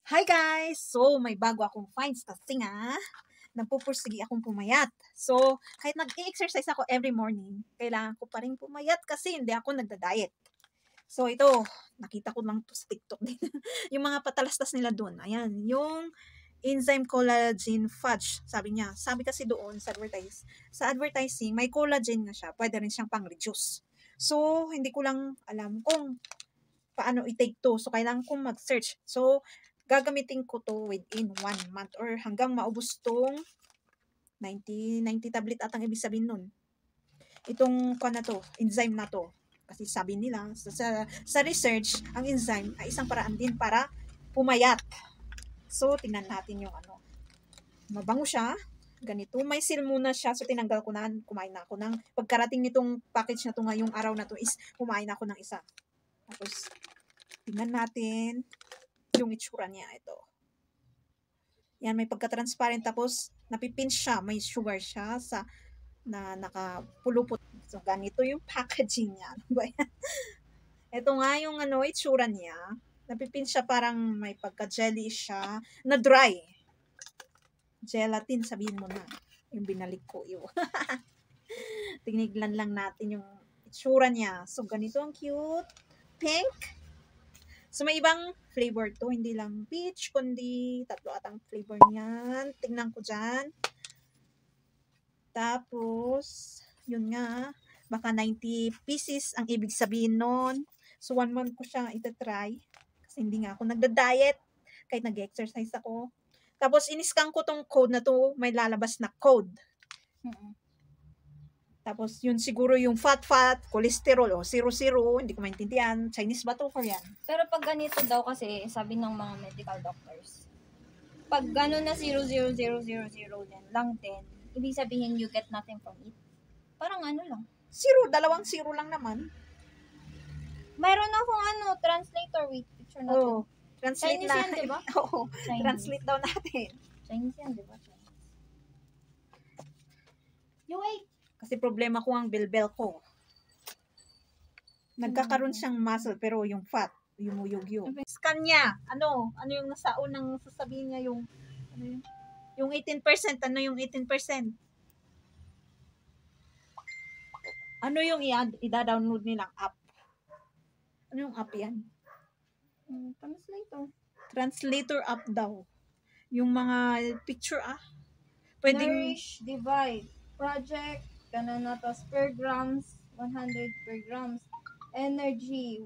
Hi guys! So, may bago akong finds kasi nga, nagpupursigi akong pumayat. So, kahit nag-i-exercise ako every morning, kailangan ko pa rin pumayat kasi hindi ako nagda-diet. So, ito, nakita ko lang to sa TikTok din. Yung mga patalastas nila doon. Ayan, yung Enzyme Collagen Fudge, sabi niya. Sabi kasi doon sa advertising, may collagen na siya. Pwede rin siyang pang-reduce. So, hindi ko lang alam kung paano i-take to. So, kailangan kong mag-search. So, gagamitin ko to within 1 month or hanggang maubos tong 90 tablet atang ibig sabihin nun. Itong na to, enzyme na to. Kasi sabi nila, sa research, ang enzyme ay isang paraan din para pumayat. So, tingnan natin yung ano. Mabango siya. Ganito. May seal muna siya. So, tinanggal ko na. Kumain na ako ng, pagkarating nitong package na to ngayong araw na to is, kumain na ako ng isa. Tapos, tingnan natin yung itsura niya. Ito. Yan, may pagka-transparent. Tapos, napipinch siya. May sugar siya sa na nakapulupot. So, ganito yung packaging niya. Ano ba yan? Ito nga yung ano, itsura niya. Napipinch siya, parang may pagka-jelly siya na dry. Gelatin, sabihin mo na. Yung binalik ko. Tinignan lang natin yung itsura niya. So, ganito ang cute. Pink. So, may ibang flavor to. Hindi lang peach, kundi 3 atang flavor niyan. Tingnan ko dyan. Tapos, yun nga, baka 90 pieces ang ibig sabihin nun. So, 1 month ko siya itatry. Kasi hindi nga ako nagda-diet. Kahit nag-exercise ako. Tapos, in-scan ko tong code na to. May lalabas na code. Tapos, yun siguro yung fat, cholesterol, o 00, hindi ko maintindihan. Chinese ba to, Korean? Pero pag ganito daw kasi, sabi ng mga medical doctors, pag gano'n na 00000 lang din, ibig sabihin you get nothing from it. Parang ano lang. 0, 2 lang naman. Mayroon akong translator, wait, picture natin. Oo. Translate Chinese na. yan, diba? Oo. Chinese. Translate daw natin. Chinese yan, diba? Chinese. Wait! Kasi problema ko ang bilbel ko. Nagkakaroon siyang muscle pero yung fat, yumuyugyo. Scan niya. Ano yung nasa unang sasabihin niya yung ano yun? Yung 18%, ano yung 18%? Ano yung i-download nilang app? Ano yung app yan? Translator. Translator app daw. Yung mga picture pwedeng Nourish, divide, project, kananatas per grams, 100 per grams. Energy,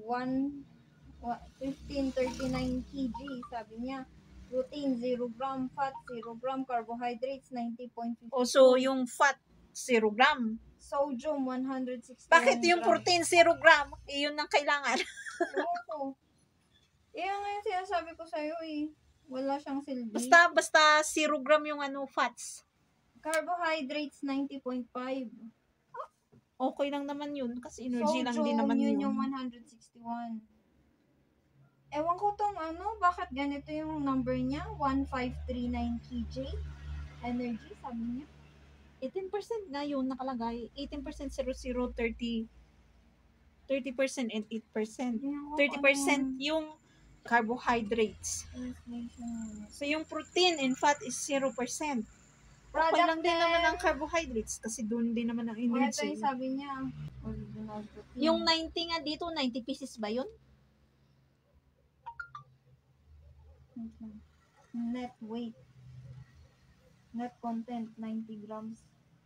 1539 kg, sabi niya. Protein, 0 gram. Fat, 0 gram. Carbohydrates, 90.52. so yung fat 0 gram. Sodium, 161 Bakit yung gram. protein 0 gram? Yun ang kailangan. Oo. Yan nga yung sinasabi ko sa'yo eh. Wala siyang silbi. Basta 0 gram yung fats. Carbohydrates, 90.5. Okay lang naman yun kasi energy lang din naman yun. yun. Yung 161. Ewan ko tong bakit ganito yung number niya? 1539 kg. Energy, sabi niya. 18% na yun nakalagay. 18% 00, 30% and 8%. 30% yung carbohydrates. So yung protein and fat is 0%. Okay lang din naman ang carbohydrates kasi doon din naman ang energy. Ito sabi niya. Original protein. Yung 90 nga dito, 90 pieces ba yun? Net weight. Net content, 90 grams.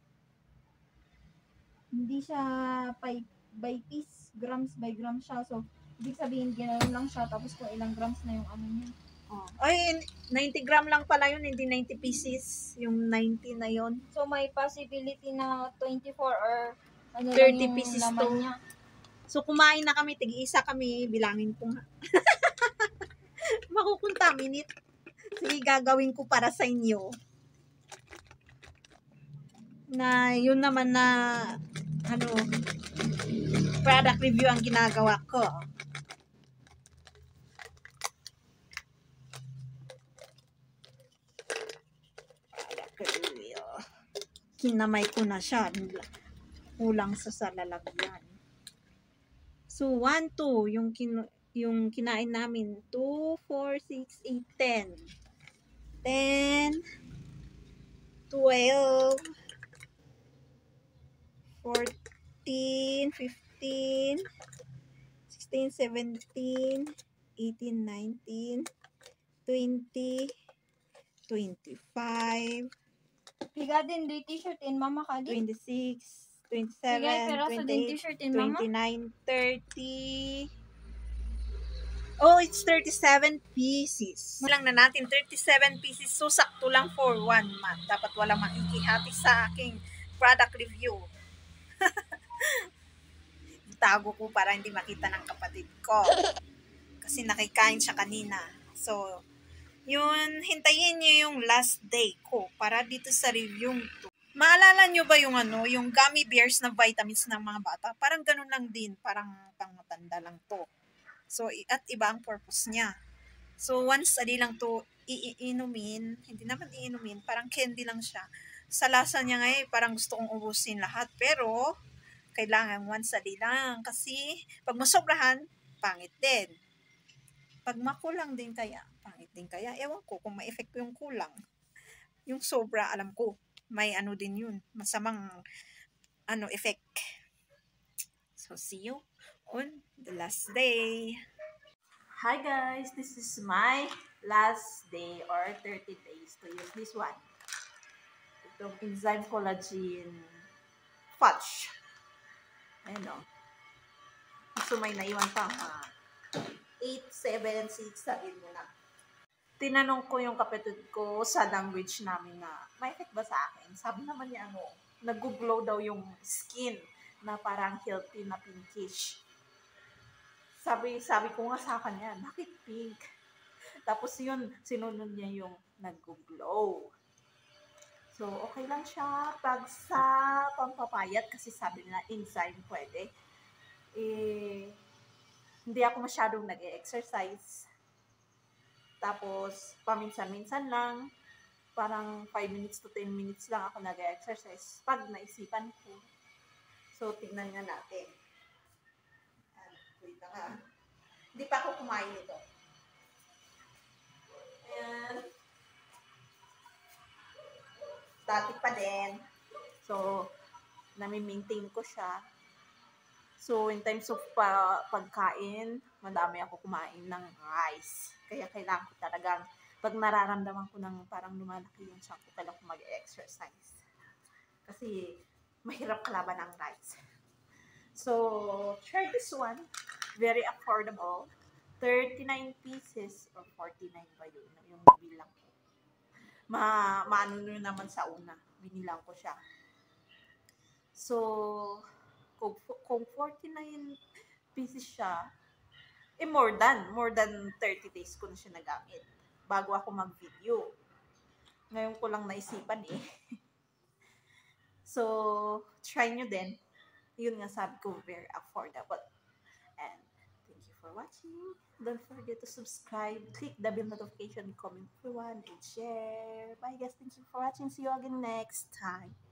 Hindi siya by piece, grams by gram siya. So, ibig sabihin, ganoon lang siya. Tapos kung ilang grams na yung niya. Ay, 90 gram lang pala yun, hindi 90 pieces. Yung 90 na yun. So, may possibility na 24 or 30 pieces to. Niya. So, kumain na kami, tig-isa kami, bilangin ko nga. Makukontaminate. Sige, gagawin ko para sa inyo. Na yun naman na product review ang ginagawa ko. Product review. Kinamay ko na siya. Kulang sa lalagyan. So, 1, 2, yung kinain namin. 2, 4, 6, 8, 10. 10, 12, 14, 15, 16, 17, 18, 19, 20, 25, Higa din di t-shirt in mama ka di. 26, Higay 27, peraso din 28, t-shirt in mama. 29, 30. Oh, it's 37 pieces. Lang na natin, 37 pieces. So, sakto lang for 1 month. Dapat walang makikihati sa aking product review. Itago ko para hindi makita ng kapatid ko. Kasi nakikain siya kanina. So, yun, hintayin niyo yung last day ko para dito sa review to. Maalala nyo ba yung yung gummy bears na vitamins ng mga bata? Parang ganun lang din, parang pangmatanda lang to. So, at iba ang purpose niya. So, once a day lang to iinumin, hindi naman iinumin, parang candy lang siya. Sa lasa niya ngayon, parang gusto kong ubusin lahat. Pero, kailangan once a day lang. Kasi, pag masobrahan, pangit din. Pag makulang din kaya, pangit din kaya. Ewan ko kung may effect yung kulang. Yung sobra, alam ko, may din yun. Masamang, effect. So, see you on the last day. Hi guys, this is my last day or 30 days to use this one. Itong Enzyme Collagen Fudge. Ayan o. So may naiwan pa 8, 7, 6, sabihin mo na. Tinanong ko yung kapatid ko sa language namin na may effect ba sa akin? Sabi naman niya nag-glow daw yung skin na parang healthy na pinkish. Sabi ko nga sa kanya, bakit pink? Tapos yun, sinunod niya yung nag-glow. So, okay lang siya pag sa pampapayat kasi sabi nila enzyme pwede. Hindi ako masyadong nag-exercise. Tapos, paminsan-minsan lang, parang 5 minutes to 10 minutes lang ako nag-exercise pag naisipan ko. So, tignan nga natin. Wait lang ha. Hindi pa ako kumain nito. Ayan. Static pa din. So, nami-maintain ko siya. So, in terms of pagkain, madami ako kumain ng rice. Kaya kailangan ko talagang, pag nararamdaman ko ng parang lumalaki yung tiyan ko, kailangan ko mag-exercise. Kasi, mahirap kalaban ng rice. So, try this one. Very affordable. 39 pieces or 49 ba yun? Yung bilang ko. Maano nyo naman sa una. Binilang ko siya. So, kung 49 pieces siya, more than 30 days ko na siya nagamit bago ako mag-video. Ngayon ko lang naisipan eh. So, try nyo din. Yun nga sabi ko, very affordable. And thank you for watching. Don't forget to subscribe, click the bell notification, comment if you want, and share. Bye guys, thank you for watching. See you again next time.